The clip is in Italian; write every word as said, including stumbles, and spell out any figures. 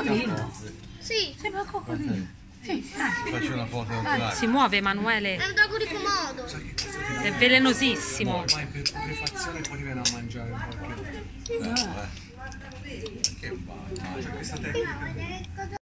coccodrillo? Sì. Sembra un coccodrillo. Sì, dai. Faccio una foto oculare. Si muove, Emanuele. È un drago di Komodo. È velenosissimo. Vai per putrefazione e poi ti viene a mangiare in qualche modo. Eh, eh. Che va, C'è questa tecnica.